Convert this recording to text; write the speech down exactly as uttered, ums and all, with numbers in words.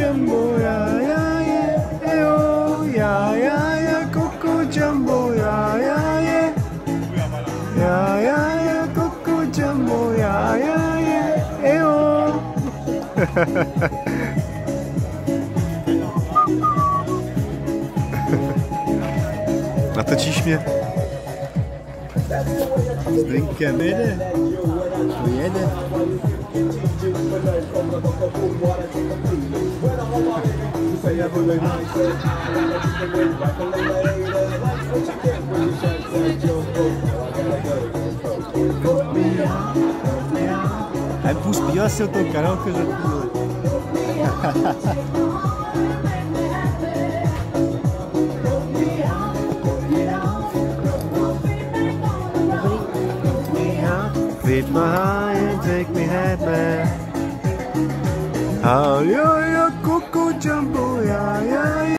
Jumbo, yeah, yeah, yeah, eh, oh, yeah, yeah, yeah, Coco Jumbo, yeah, yeah, yeah, yeah, yeah, yeah, Coco Jumbo, yeah, yeah, yeah, eh, oh. Natočíš mě? S drinkem jede. To jede. Aí pus pior se eu tocar, não, que eu já fiz. Beat my heart and take me head back. Oh, yeah, yeah, Coco Jumbo, yeah, yeah, yeah.